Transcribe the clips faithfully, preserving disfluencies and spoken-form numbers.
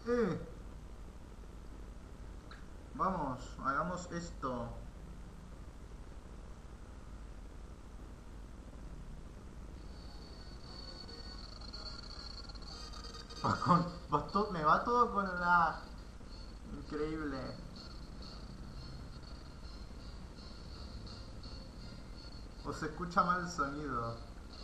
Eh, vamos, hagamos esto. Va con- va to- me va todo con la... Increíble. O se escucha mal el sonido.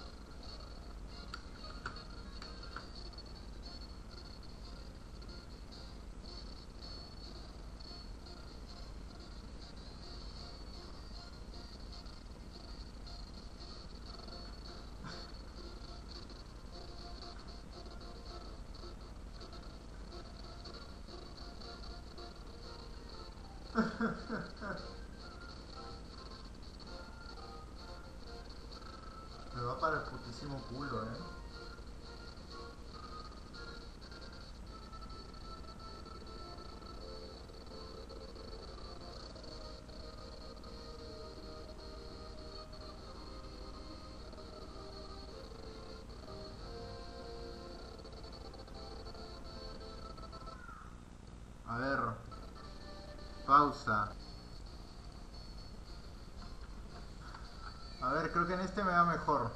Me va para el putísimo culo, eh. A ver, pausa. A ver, creo que en este me va mejor.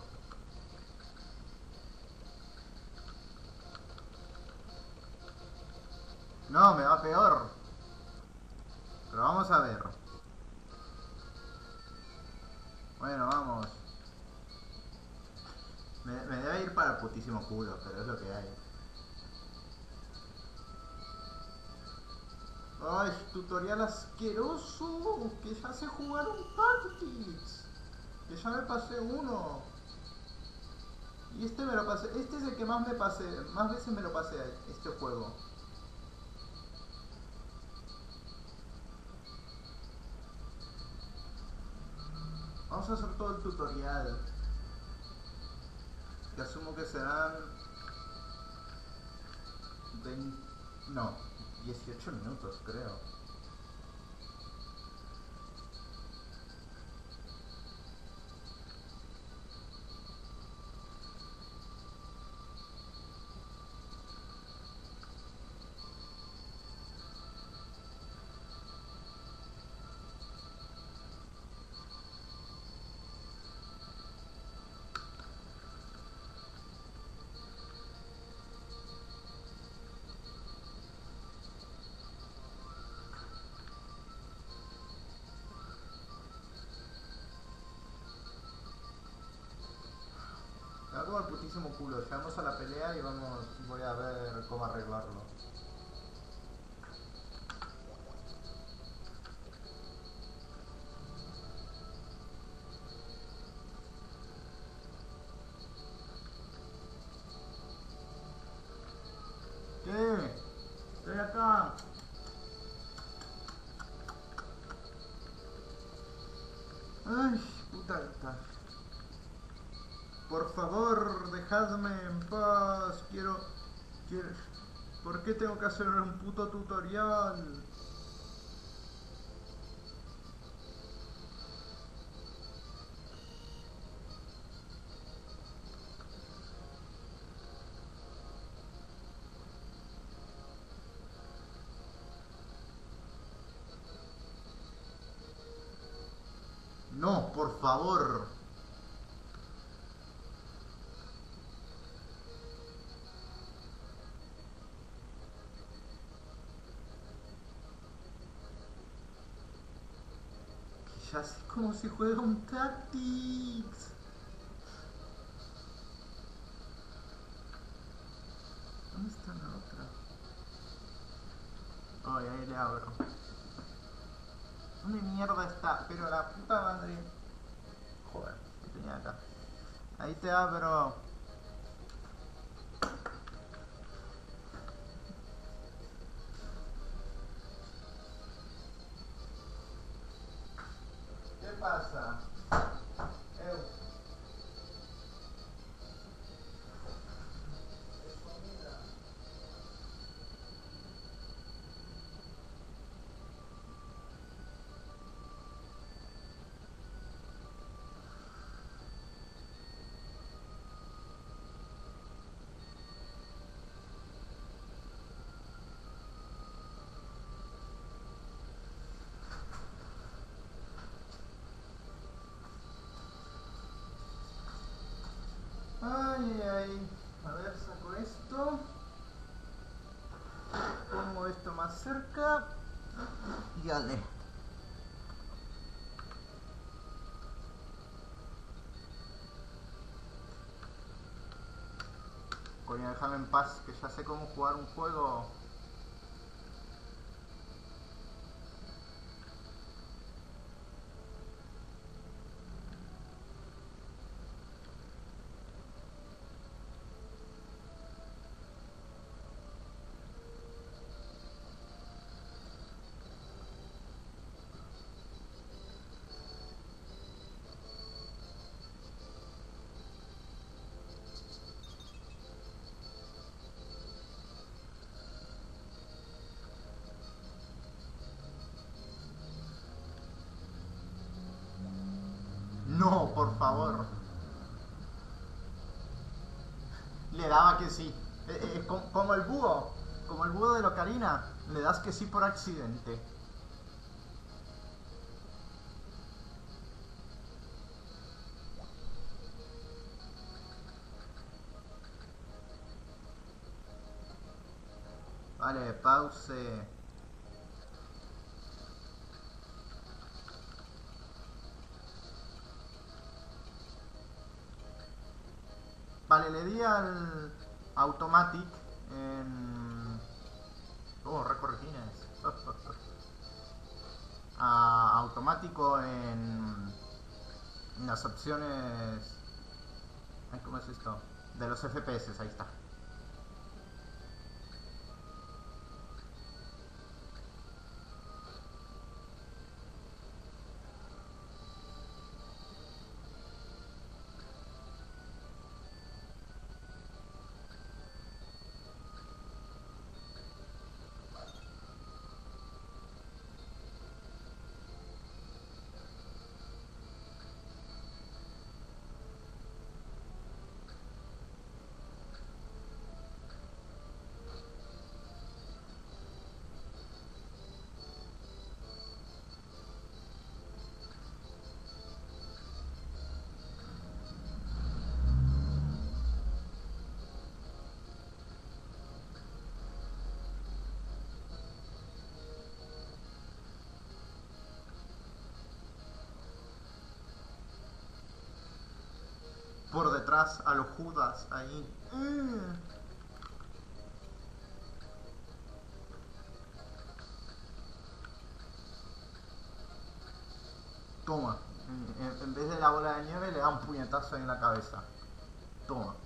No, me va peor. Pero vamos a ver. Bueno, vamos. Me, me debe ir para el putísimo culo, pero es lo que hay. Ay, tutorial asqueroso. Que ya sé jugar un Tactics. Que ya me pasé uno. Y este me lo pasé. Este es el que más me pasé. Más veces me lo pasé este juego. Vamos a hacer todo el tutorial. Que asumo que serán veinte... No, dieciocho minutos creo. Me va como el putísimo culo. Llegamos a la pelea y vamos. Voy a ver cómo arreglarlo. ¿Qué? Estoy acá. Ay, puta esta. Por favor, dejadme en paz. Quiero... Quiero... ¿Por qué tengo que hacer un puto tutorial? No, por favor. Ya sé cómo se juega un Tactics. ¿Dónde está la otra? Ay, ahí le abro. ¿Dónde mierda está? Pero la puta madre. Joder, lo tenía acá. Ahí te abro. ¿Qué pasa? Eu, es comida. dale. Coño, déjame en paz, que ya sé cómo jugar un juego. No, por favor. Le daba que sí. Eh, eh, como, como el búho. Como el búho de Locarina. Le das que sí por accidente. Vale, pause. Vale, le di al Automatic en... Oh, recorregines. A automático en... en las opciones... Ay, ¿cómo es esto? De los F P S, ahí está. Por detrás a los Judas ahí. Mm. Toma. En, en vez de la bola de nieve le da un puñetazo en la cabeza. Toma.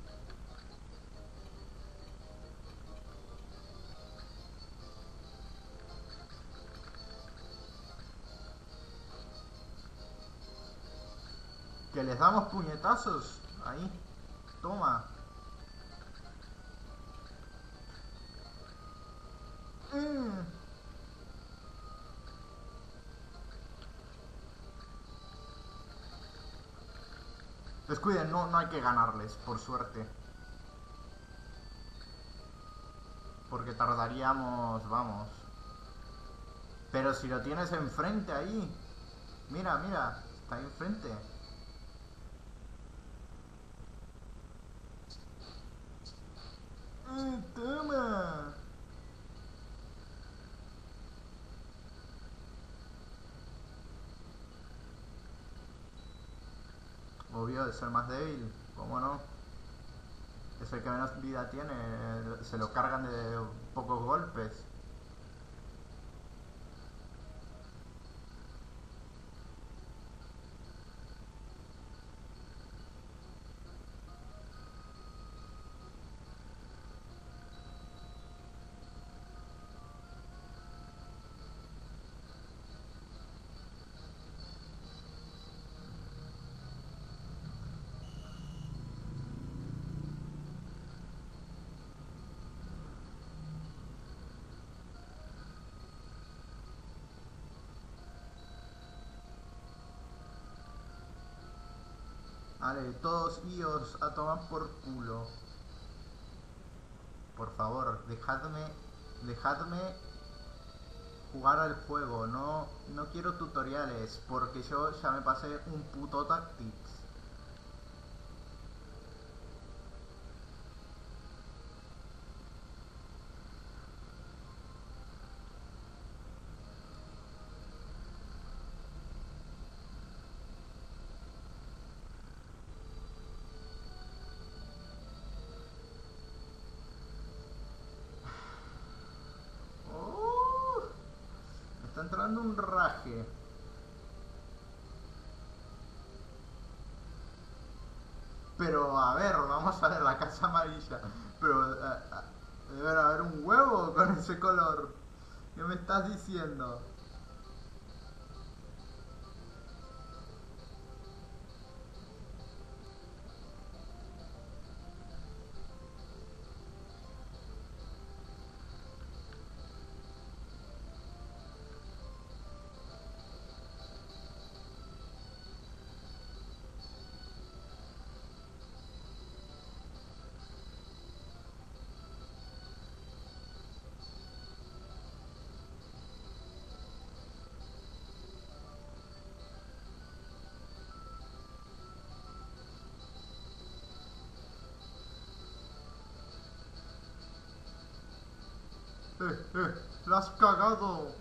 Que les damos puñetazos. Ahí. Toma. Mm. Descuiden, no, no hay que ganarles, por suerte. Porque tardaríamos, vamos. Pero si lo tienes enfrente ahí. Mira, mira, está ahí enfrente. Mm, toma. Obvio, de ser más débil, ¿cómo no? Es el que menos vida tiene, se lo cargan de pocos golpes. Vale, todos ios a tomar por culo. Por favor, dejadme, dejadme jugar al juego. No, no quiero tutoriales, porque yo ya me pasé un puto Tactics. entrando un raje. Pero a ver, vamos a ver la casa amarilla. Pero uh, uh, debe haber un huevo con ese color. ¿Qué me estás diciendo? Eh, eh, la has cagado.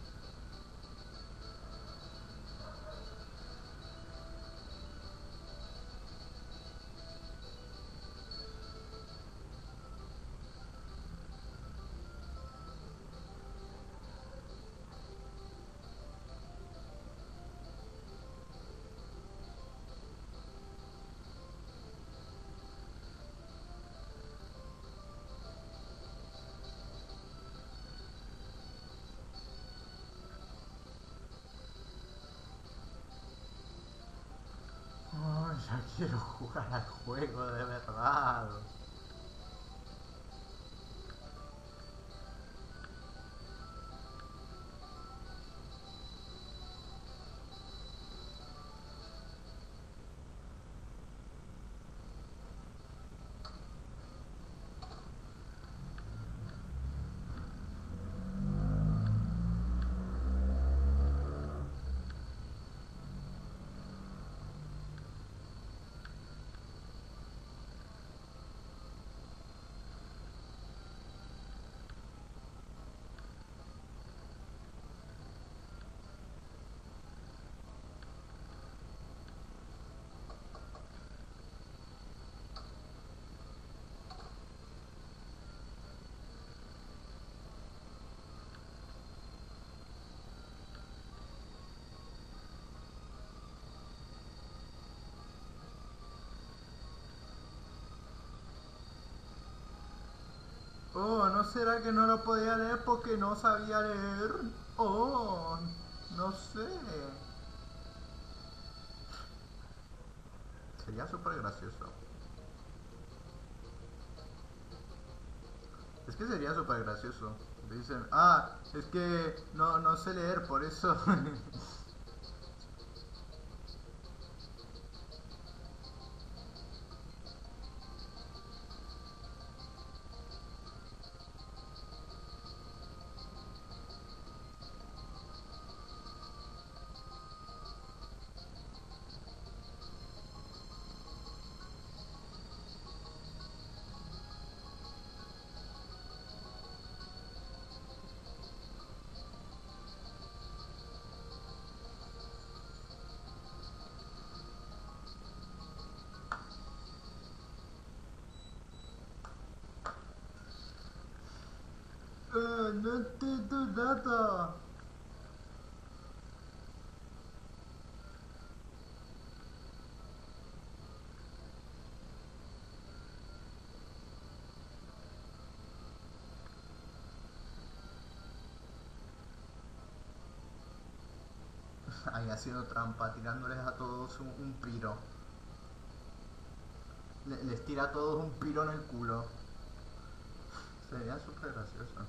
Oh, ya quiero jugar al juego de verdad. Oh, ¿no será que no lo podía leer porque no sabía leer? Oh, no sé. Sería súper gracioso. Es que sería súper gracioso. Dicen, ah, es que no, no sé leer, por eso. Uh, no entiendo nada. Ahí haciendo trampa, tirándoles a todos un, un piro. Le- les tira a todos un piro en el culo. Sería súper gracioso.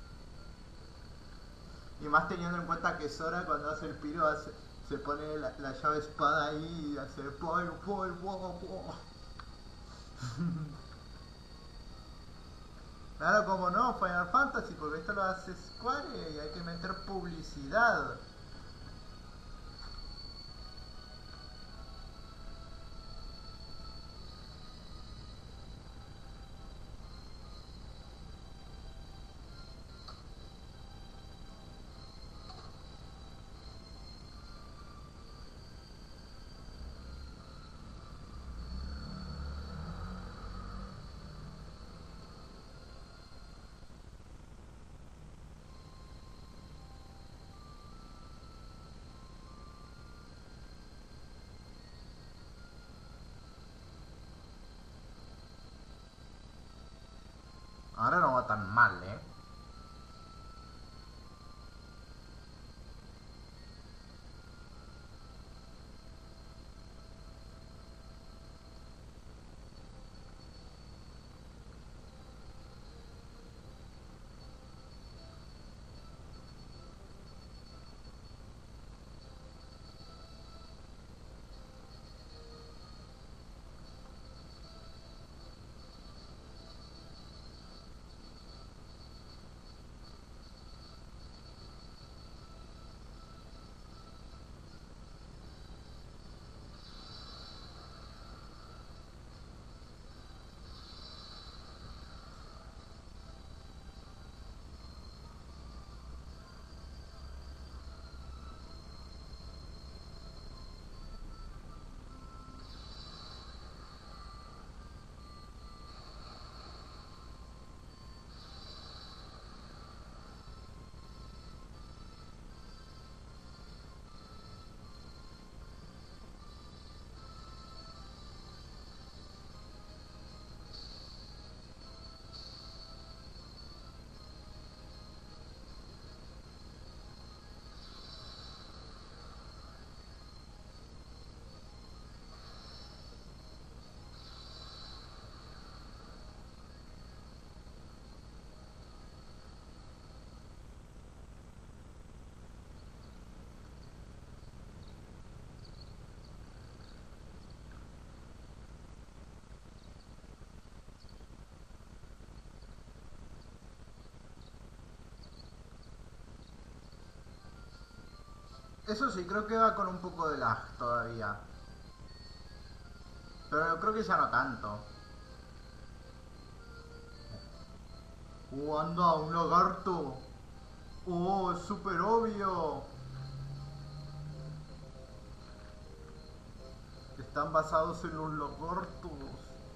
Y más teniendo en cuenta que Sora cuando hace el piro hace, se pone la, la llave espada ahí y hace poi, poi, po, po. Claro, como no, Final Fantasy, porque esto lo hace Square y hay que meter publicidad. Eso sí, creo que va con un poco de lag todavía. Pero creo que ya no tanto. Oh, anda, un lagarto. Oh, es súper obvio. Están basados en los lagartos.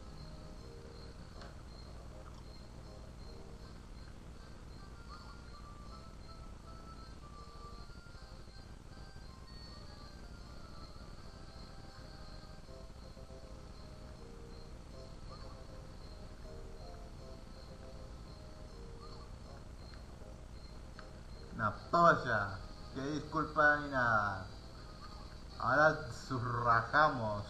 Una polla. Que disculpa ni nada. Ahora surrajamos.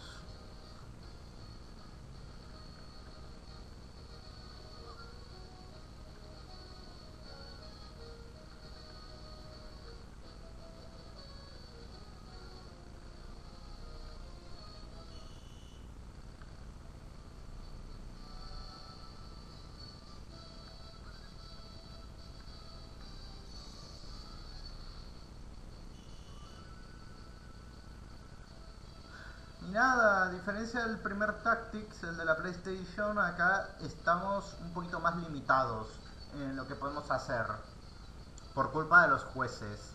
Y nada, a diferencia del primer Tactics, el de la PlayStation, acá estamos un poquito más limitados en lo que podemos hacer por culpa de los jueces.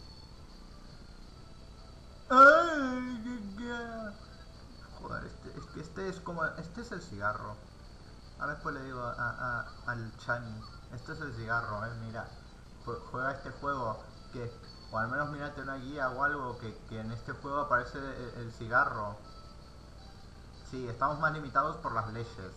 Joder, este, es que este es como... Este es el cigarro. Ahora después le digo a, a- al Chani, este es el cigarro, eh, mira, juega este juego, que, o al menos mírate una guía o algo, que, que en este juego aparece el, el cigarro. Sí, estamos más limitados por las leyes.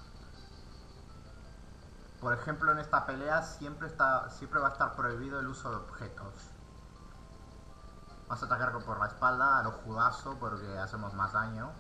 Por ejemplo, en esta pelea siempre está, siempre va a estar prohibido el uso de objetos. Vamos a atacar por la espalda a los judazos porque hacemos más daño.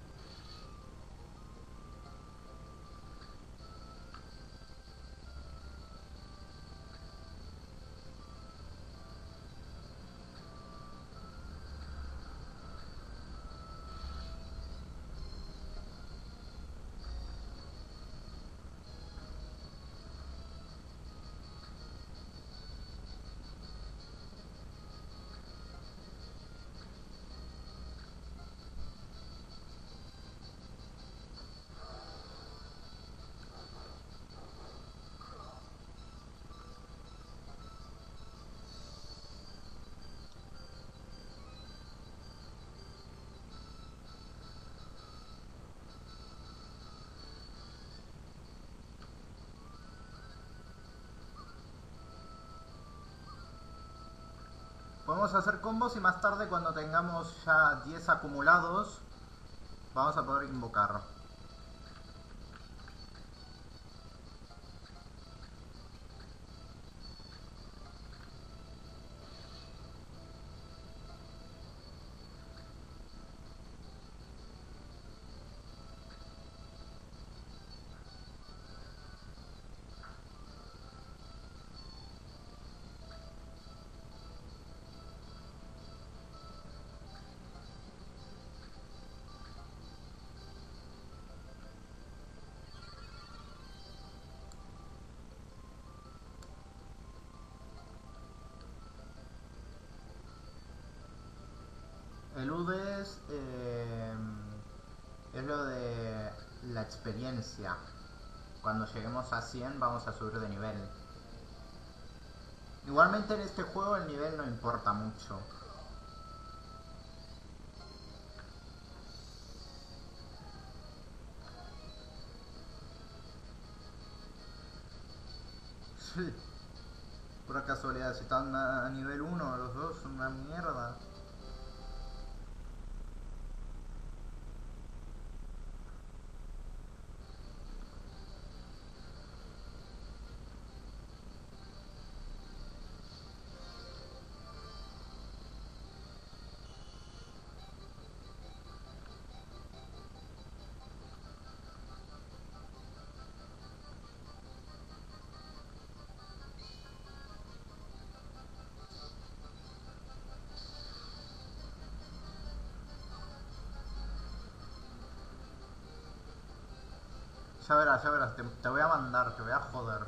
Podemos hacer combos y más tarde cuando tengamos ya diez acumulados vamos a poder invocar. El U D es, eh, es lo de la experiencia. Cuando lleguemos a cien vamos a subir de nivel. Igualmente en este juego el nivel no importa mucho. Sí. Pura casualidad, si están a nivel uno los dos son una mierda. Ya verás, ya verás, te, te voy a mandar, te voy a joder.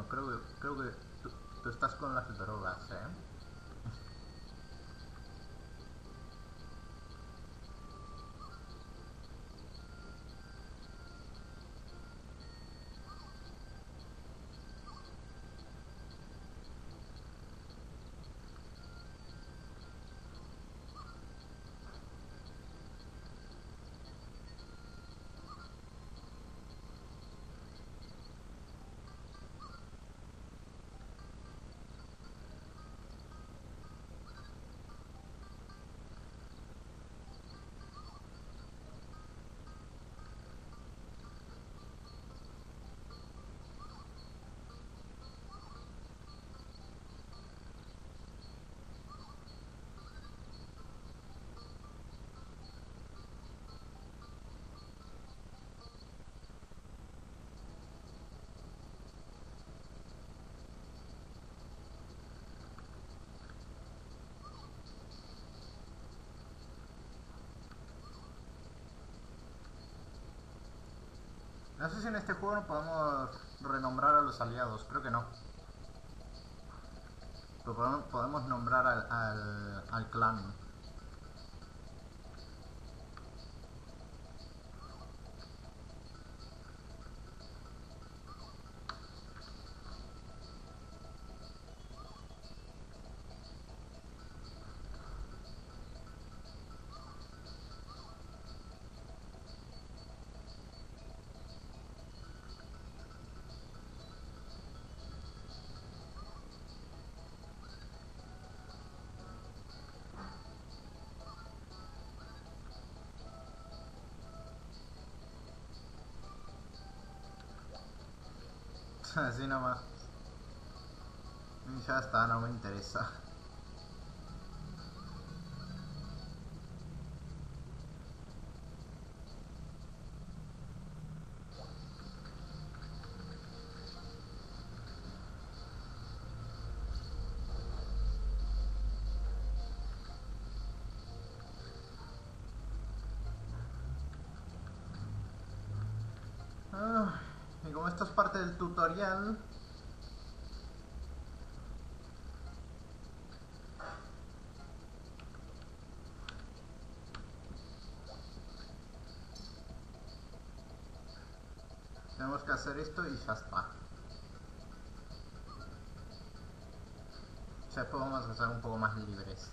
creo que, creo que tú, tú estás con las drogas, ¿eh? No sé si en este juego no podemos renombrar a los aliados, creo que no. Pero podemos, podemos nombrar al, al, al clan. Así nomás. Ya está, no me interesa. Ah, y como esto es parte del tutorial, tenemos que hacer esto y ya está. Ya después vamos a ser un poco más libres.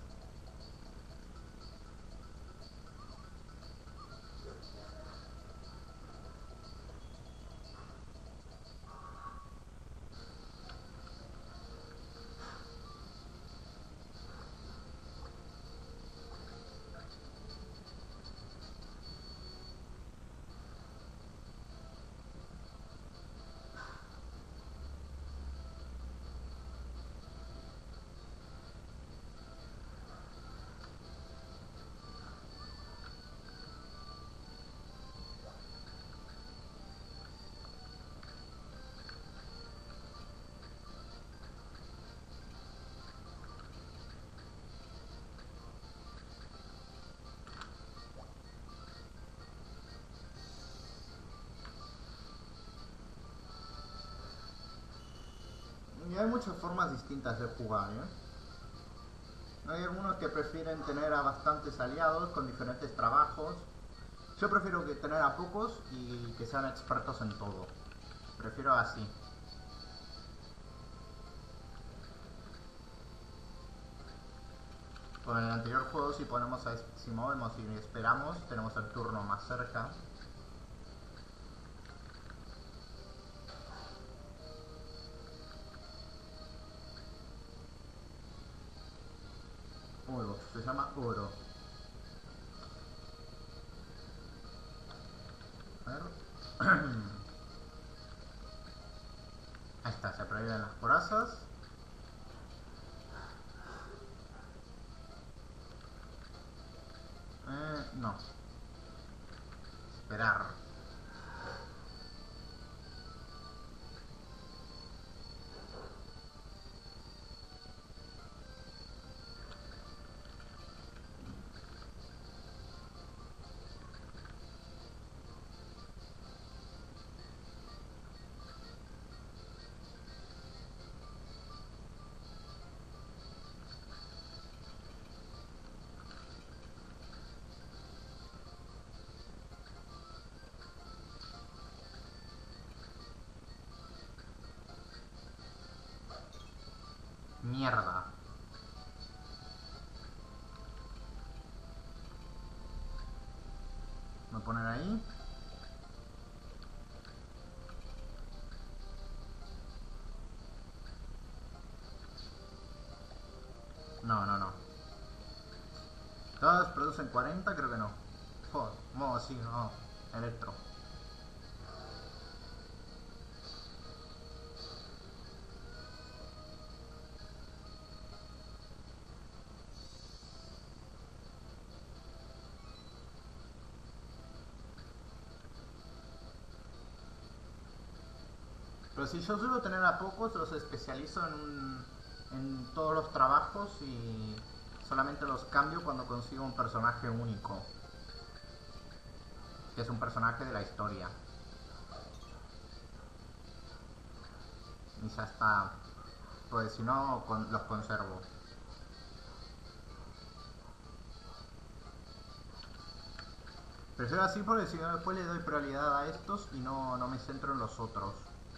Y hay muchas formas distintas de jugar, ¿eh? Hay algunos que prefieren tener a bastantes aliados con diferentes trabajos. Yo prefiero que tener a pocos y que sean expertos en todo. Prefiero así. Con el anterior juego, si ponemos a, si movemos y esperamos, tenemos el turno más cerca. Oro, se llama oro. A ver. Ahí está, se prohíben las corazas. Eh, no. Esperar. Mierda. Voy a poner ahí. No, no, no. Todas producen cuarenta, creo que no. Joder, no, sí, no. Electro. Pero si yo suelo tener a pocos, los especializo en, un, en todos los trabajos y solamente los cambio cuando consigo un personaje único. Que es un personaje de la historia. Y ya está. Pues si no, con, los conservo. Prefiero así porque si no después le doy prioridad a estos y no, no me centro en los otros.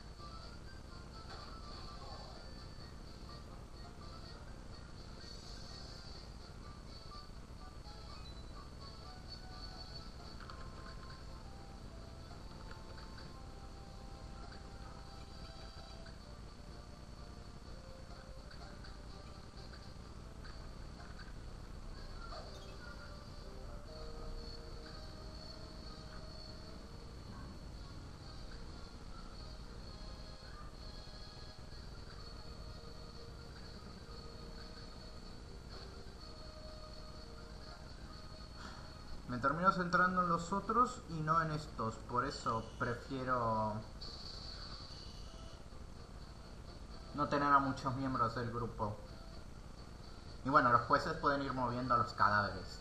Me termino centrando en los otros y no en estos, por eso prefiero no tener a muchos miembros del grupo. Y bueno, los jueces pueden ir moviendo a los cadáveres.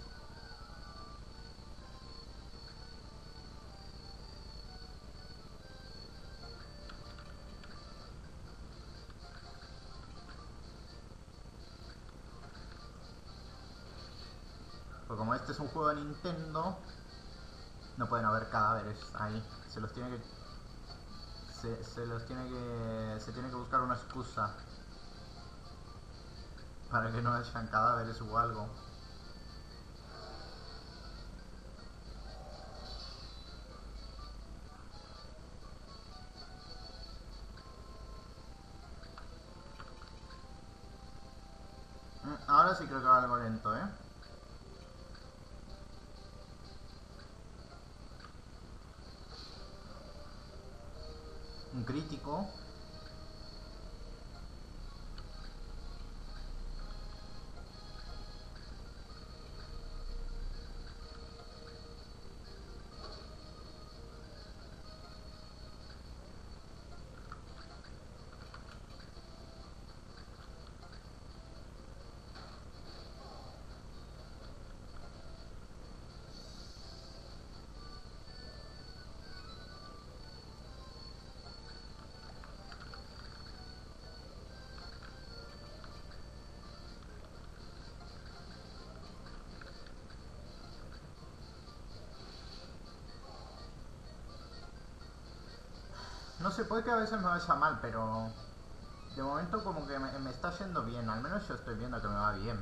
Pues como este es un juego de Nintendo, no pueden haber cadáveres ahí. Se los tiene que... Se, se los tiene que... Se tiene que buscar una excusa para que no hayan cadáveres o algo. Ahora sí creo que va algo lento, ¿eh? Un crítico. No sé, puede que a veces me vaya mal, pero de momento como que me, me está yendo bien. Al menos yo estoy viendo que me va bien.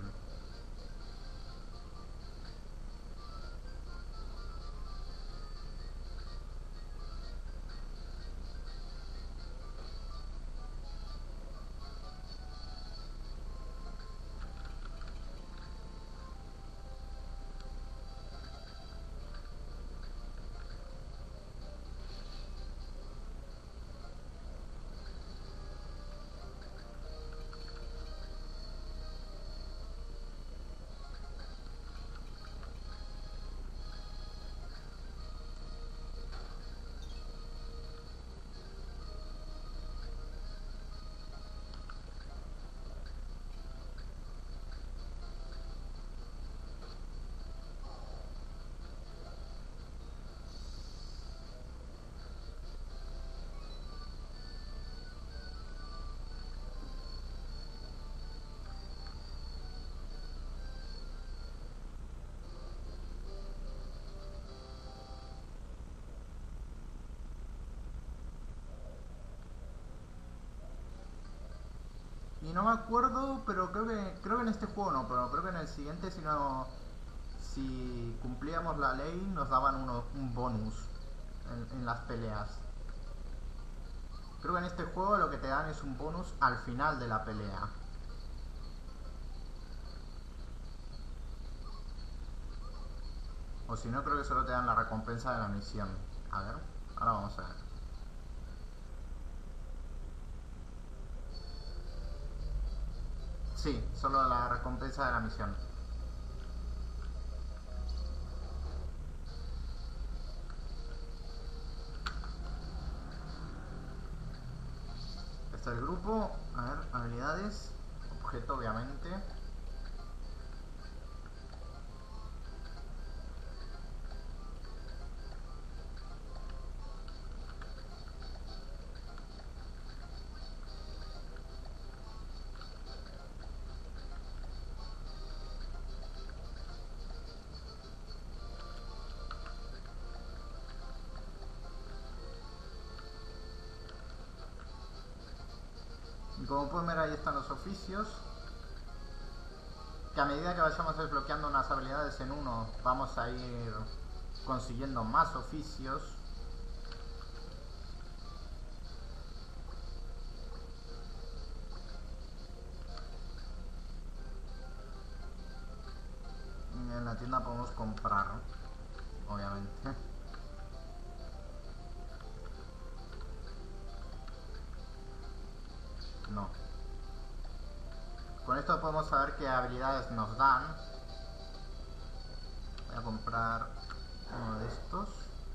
Y no me acuerdo, pero creo que creo que en este juego no, pero creo que en el siguiente, si no, si cumplíamos la ley, nos daban uno, un bonus en, en las peleas. Creo que en este juego lo que te dan es un bonus al final de la pelea. O si no, creo que solo te dan la recompensa de la misión. A ver, ahora vamos a ver. Sí, solo la recompensa de la misión. Este es el grupo. A ver, habilidades. Objeto, obviamente. Y como pueden ver, ahí están los oficios. Que a medida que vayamos desbloqueando unas habilidades en uno, vamos a ir consiguiendo más oficios. Y en la tienda podemos comprar, obviamente. No. Con esto podemos saber qué habilidades nos dan. Voy a comprar uno de estos.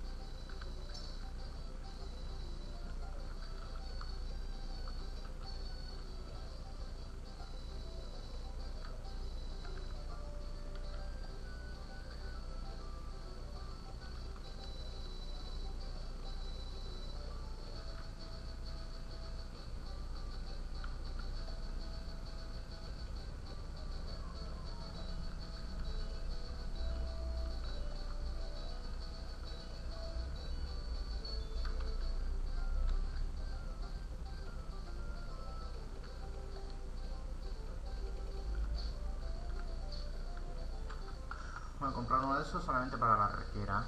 Voy a comprar uno de esos solamente para la arquera.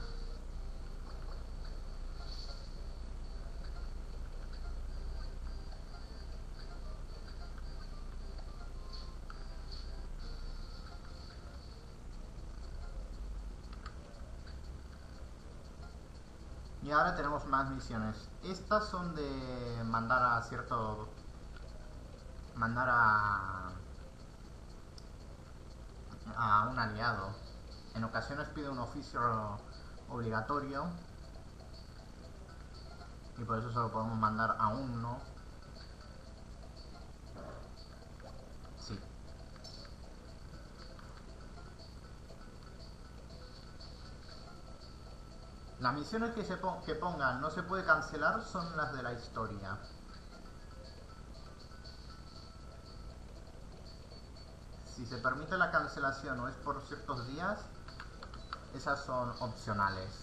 Y ahora tenemos más misiones. Estas son de mandar a cierto... Mandar a... a un aliado. En ocasiones pide un oficio obligatorio. Y por eso solo podemos mandar a uno. Sí. Las misiones que, se pon que pongan no se puede cancelar son las de la historia. Si se permite la cancelación o es por ciertos días, esas son opcionales.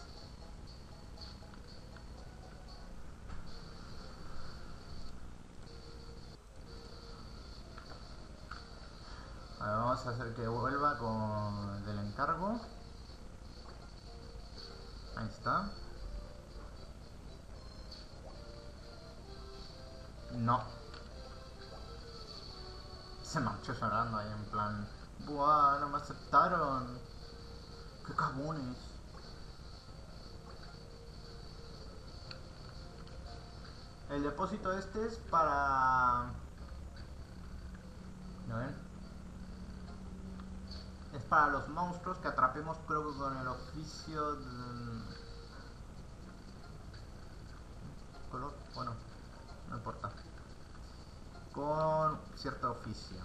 A ver, vamos a hacer que vuelva con el del encargo. Ahí está. No. Se marchó llorando ahí en plan... Buah, no me aceptaron. Qué cagones. El depósito este es para... ¿No ven? Es para los monstruos que atrapemos, creo que con el oficio de... color, bueno, no importa. Con cierto oficio.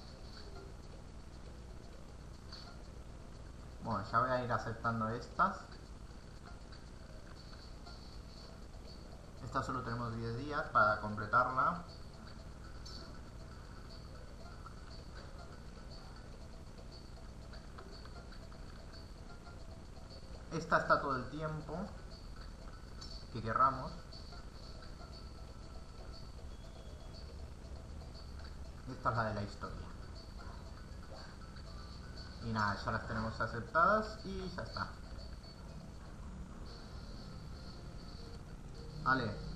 Bueno, ya voy a ir aceptando estas. Esta solo tenemos diez días para completarla. Esta está todo el tiempo que querramos. Esta es la de la historia. Y nada, ya las tenemos aceptadas y ya está. Vale.